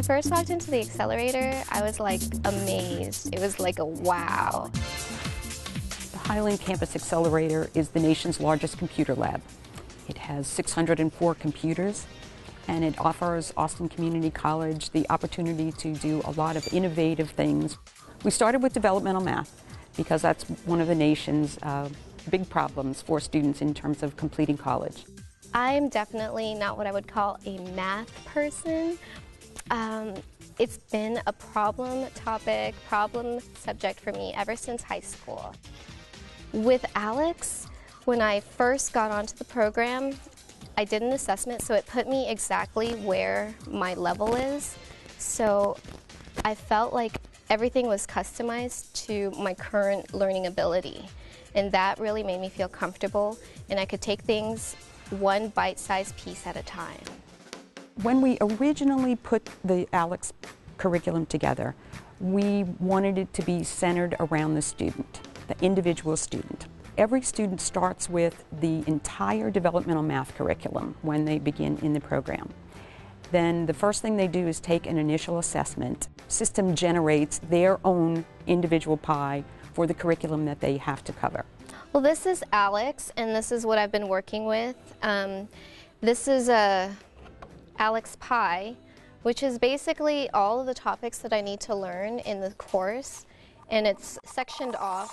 first walked into the ACCelerator, I was like amazed. It was like a wow. The Highland Campus ACCelerator is the nation's largest computer lab. It has 604 computers, and it offers Austin Community College the opportunity to do a lot of innovative things. We started with developmental math because that's one of the nation's big problems for students in terms of completing college. I'm definitely not what I would call a math person. It's been a problem topic, problem subject for me ever since high school. With Alex, when I first got onto the program, I did an assessment, so it put me exactly where my level is. So I felt like everything was customized to my current learning ability. And that really made me feel comfortable, and I could take things one bite-sized piece at a time. When we originally put the Alex curriculum together, we wanted it to be centered around the student, the individual student. Every student starts with the entire developmental math curriculum when they begin in the program. Then the first thing they do is take an initial assessment. System generates their own individual pie for the curriculum that they have to cover. Well, this is Alex, and this is what I've been working with. This is a Alex Pie, which is basically all of the topics that I need to learn in the course, and it's sectioned off.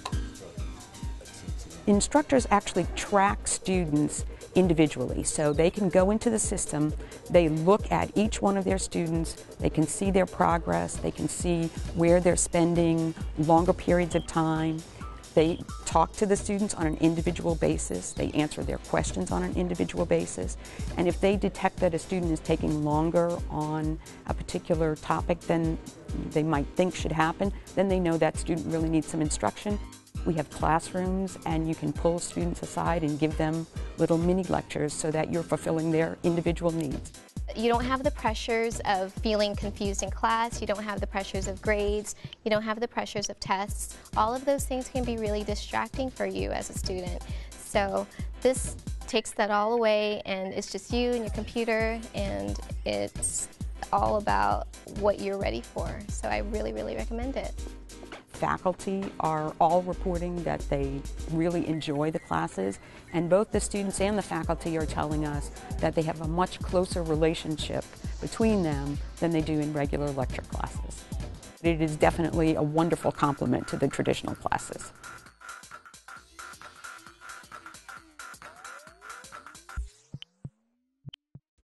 Instructors actually track students individually, so they can go into the system, they look at each one of their students, they can see their progress, they can see where they're spending longer periods of time. They talk to the students on an individual basis, they answer their questions on an individual basis, and if they detect that a student is taking longer on a particular topic than they might think should happen, then they know that student really needs some instruction. We have classrooms, and you can pull students aside and give them little mini lectures so that you're fulfilling their individual needs. You don't have the pressures of feeling confused in class, you don't have the pressures of grades, you don't have the pressures of tests. All of those things can be really distracting for you as a student. So this takes that all away, and it's just you and your computer, and it's all about what you're ready for. So I really, really recommend it. Faculty are all reporting that they really enjoy the classes, and both the students and the faculty are telling us that they have a much closer relationship between them than they do in regular lecture classes. It is definitely a wonderful complement to the traditional classes.